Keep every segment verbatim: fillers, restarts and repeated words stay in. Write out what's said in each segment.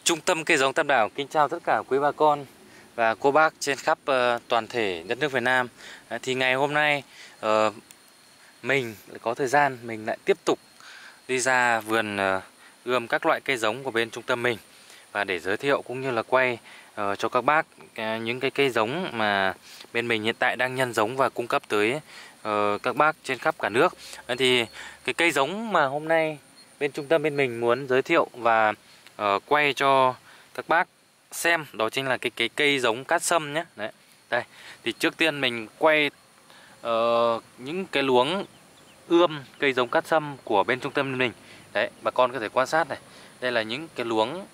Trung tâm cây giống Tam Đảo kính chào tất cả quý bà con và cô bác trên khắp uh, toàn thể đất nước Việt Nam. uh, Thì ngày hôm nay uh, mình có thời gian mình lại tiếp tục đi ra vườn uh, ươm các loại cây giống của bên trung tâm mình, và để giới thiệu cũng như là quay uh, cho các bác uh, những cái cây giống mà bên mình hiện tại đang nhân giống và cung cấp tới uh, các bác trên khắp cả nước. uh, Thì cái cây giống mà hôm nay bên trung tâm bên mình muốn giới thiệu và uh, quay cho các bác xem đó chính là cái cái cây giống cát sâm nhé. Đấy, đây thì trước tiên mình quay uh, những cái luống ươm cây giống cát sâm của bên trung tâm bên mình. Đấy, bà con có thể quan sát này, đây là những cái luống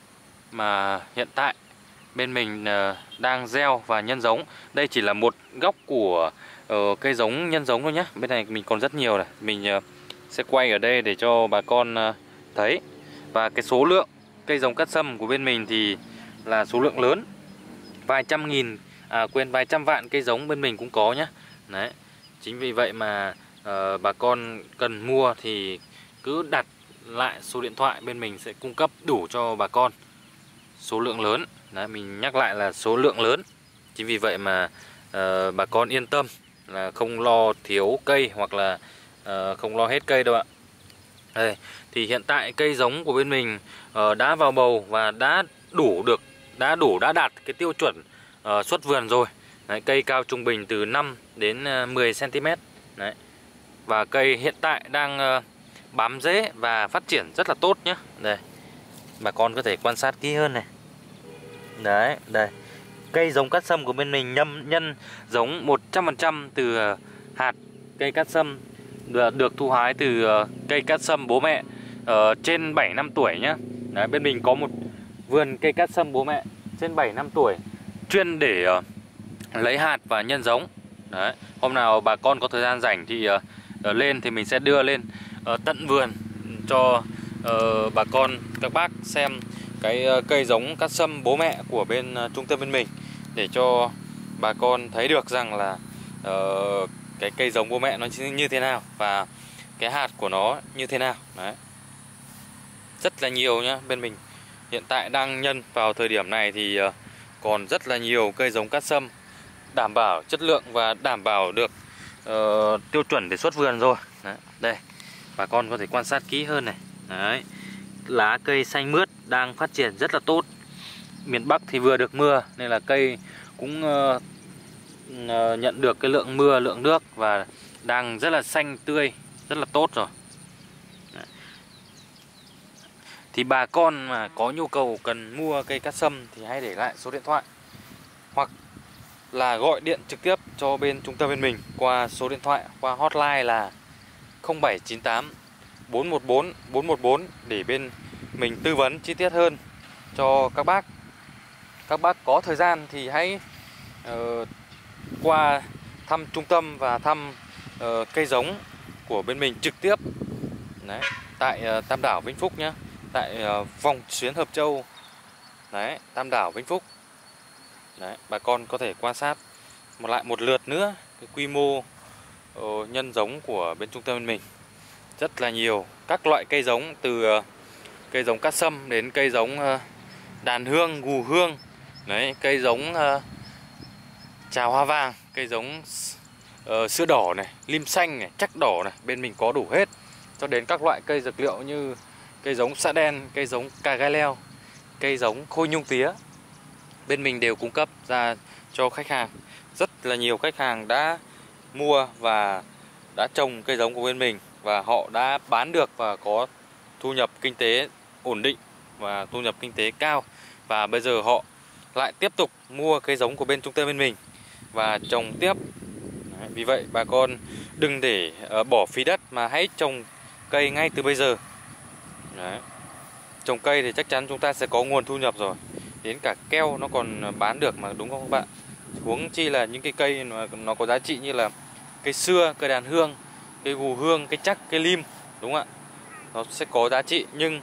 mà hiện tại bên mình uh, đang gieo và nhân giống. Đây chỉ là một góc của uh, cây giống nhân giống thôi nhé. Bên này mình còn rất nhiều này, mình uh, sẽ quay ở đây để cho bà con uh, thấy. Và cái số lượng cây giống cát sâm của bên mình thì là số lượng lớn, vài trăm nghìn, à quên vài trăm vạn cây giống bên mình cũng có nhé. Đấy, chính vì vậy mà uh, bà con cần mua thì cứ đặt lại số điện thoại, bên mình sẽ cung cấp đủ cho bà con số lượng lớn. Đấy, mình nhắc lại là số lượng lớn. Chính vì vậy mà uh, bà con yên tâm là không lo thiếu cây hoặc là uh, không lo hết cây đâu ạ. Đây, thì hiện tại cây giống của bên mình uh, đã vào bầu và đã đủ được đã đủ đã đạt cái tiêu chuẩn uh, xuất vườn rồi. Đấy, cây cao trung bình từ năm đến mười xăng ti mét. Đấy. Và cây hiện tại đang uh, bám rễ và phát triển rất là tốt nhé. Đây, bà con có thể quan sát kỹ hơn này. Đấy, đây. Cây giống cát sâm của bên mình nhâm nhân giống một trăm phần trăm từ uh, hạt cây cát sâm được thu hái từ cây cát sâm bố mẹ uh, trên bảy năm tuổi nhá. Đấy, bên mình có một vườn cây cát sâm bố mẹ trên bảy năm tuổi chuyên để uh, lấy hạt và nhân giống. Đấy, hôm nào bà con có thời gian rảnh thì uh, uh, lên thì mình sẽ đưa lên uh, tận vườn cho uh, bà con các bác xem cái uh, cây giống cát sâm bố mẹ của bên uh, trung tâm bên mình, để cho bà con thấy được rằng là uh, cái cây giống bố mẹ nó như thế nào và cái hạt của nó như thế nào. Đấy, rất là nhiều nhá. Bên mình hiện tại đang nhân vào thời điểm này thì uh, còn rất là nhiều cây giống cát sâm đảm bảo chất lượng và đảm bảo được uh, tiêu chuẩn để xuất vườn rồi. Đấy, đây bà con có thể quan sát kỹ hơn này. Đấy, lá cây xanh mướt đang phát triển rất là tốt. Miền Bắc thì vừa được mưa nên là cây cũng uh, nhận được cái lượng mưa, lượng nước và đang rất là xanh tươi, rất là tốt rồi. Đấy. Thì bà con mà có nhu cầu cần mua cây cát sâm thì hãy để lại số điện thoại hoặc là gọi điện trực tiếp cho bên trung tâm bên mình qua số điện thoại, qua hotline là không bảy chín tám bốn một bốn bốn một bốn để bên mình tư vấn chi tiết hơn cho các bác. Các bác có thời gian thì hãy uh, qua thăm trung tâm và thăm uh, cây giống của bên mình trực tiếp. Đấy, tại uh, Tam Đảo Vĩnh Phúc nhé, tại uh, vòng xuyến Hợp Châu. Đấy, Tam Đảo Vĩnh Phúc. Đấy, bà con có thể quan sát một lại một lượt nữa cái quy mô uh, nhân giống của bên trung tâm bên mình. Rất là nhiều các loại cây giống, từ uh, cây giống cát sâm đến cây giống uh, đàn hương, gù hương. Đấy, cây giống uh, trào hoa vàng, cây giống uh, sữa đỏ này, lim xanh này, chắc đỏ này, bên mình có đủ hết. Cho đến các loại cây dược liệu như cây giống sạ đen, cây giống cà gai leo, cây giống khôi nhung tía, bên mình đều cung cấp ra cho khách hàng. Rất là nhiều khách hàng đã mua và đã trồng cây giống của bên mình và họ đã bán được và có thu nhập kinh tế ổn định và thu nhập kinh tế cao, và bây giờ họ lại tiếp tục mua cây giống của bên trung tâm bên mình và trồng tiếp. Đấy, vì vậy bà con đừng để uh, bỏ phí đất mà hãy trồng cây ngay từ bây giờ. Đấy, trồng cây thì chắc chắn chúng ta sẽ có nguồn thu nhập rồi, đến cả keo nó còn bán được mà, đúng không các bạn? Huống chi là những cái cây mà nó có giá trị như là cây sưa, cây đàn hương, cây gù hương, cây chắc, cây lim, đúng không ạ? Nó sẽ có giá trị, nhưng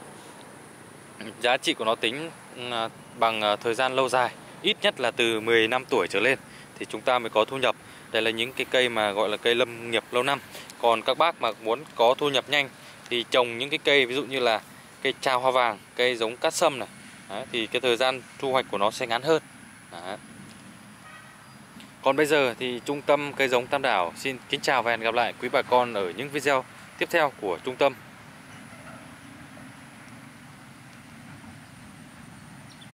giá trị của nó tính bằng thời gian lâu dài, ít nhất là từ mười năm tuổi trở lên thì chúng ta mới có thu nhập. Đây là những cái cây mà gọi là cây lâm nghiệp lâu năm. Còn các bác mà muốn có thu nhập nhanh thì trồng những cái cây ví dụ như là cây trào hoa vàng, cây giống cát sâm này, cây giống đàn hương, cây gù hương, cây chắc, cây lim, đúng không ạ? Nó sẽ có giá trị, nhưng giá trị của nó tính bằng thời gian lâu dài, ít nhất là từ mười năm tuổi trở lên thì chúng ta mới có thu nhập. Đây là những cái cây mà gọi là cây lâm nghiệp lâu năm. Còn các bác mà muốn có thu nhập nhanh thì trồng những cái cây ví dụ như là cây trào hoa vàng, cây giống cát sâm này, Đấy, thì cái thời gian thu hoạch của nó sẽ ngắn hơn. Đấy. Còn bây giờ thì trung tâm cây giống Tam Đảo xin kính chào và hẹn gặp lại quý bà con ở những video tiếp theo của trung tâm.